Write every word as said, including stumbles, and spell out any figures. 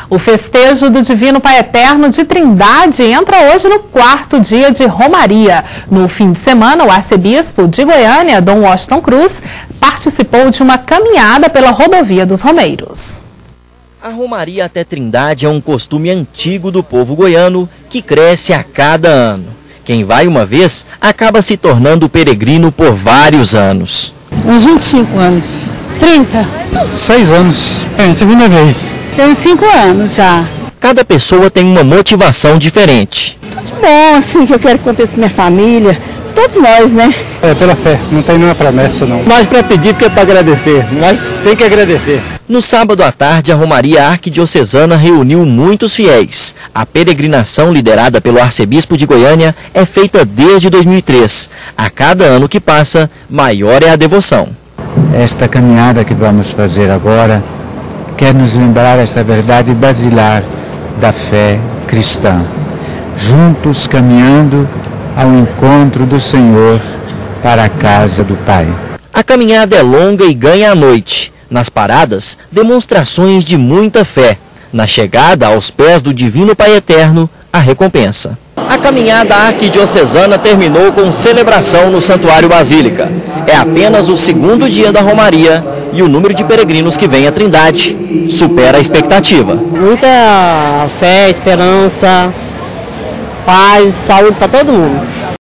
O festejo do Divino Pai Eterno de Trindade entra hoje no quarto dia de Romaria. No fim de semana, o arcebispo de Goiânia, Dom Washington Cruz, participou de uma caminhada pela rodovia dos Romeiros. A Romaria até Trindade é um costume antigo do povo goiano que cresce a cada ano. Quem vai uma vez acaba se tornando peregrino por vários anos. Uns vinte e cinco anos. trinta. Seis anos. É a segunda vez. Tenho cinco anos já. Cada pessoa tem uma motivação diferente. Tudo bom, assim, que eu quero que aconteça com minha família. Todos nós, né? É pela fé, não tem nenhuma promessa, não. Mais para pedir porque é para agradecer. Nós tem que agradecer. No sábado à tarde, a Romaria Arquidiocesana reuniu muitos fiéis. A peregrinação liderada pelo arcebispo de Goiânia é feita desde dois mil e três. A cada ano que passa, maior é a devoção. Esta caminhada que vamos fazer agora quer nos lembrar esta verdade basilar da fé cristã. Juntos caminhando ao encontro do Senhor para a casa do Pai. A caminhada é longa e ganha a noite. Nas paradas, demonstrações de muita fé. Na chegada aos pés do Divino Pai Eterno, a recompensa. A caminhada arquidiocesana terminou com celebração no Santuário Basílica. É apenas o segundo dia da Romaria e o número de peregrinos que vem à Trindade supera a expectativa. Muita fé, esperança, paz, saúde para todo mundo.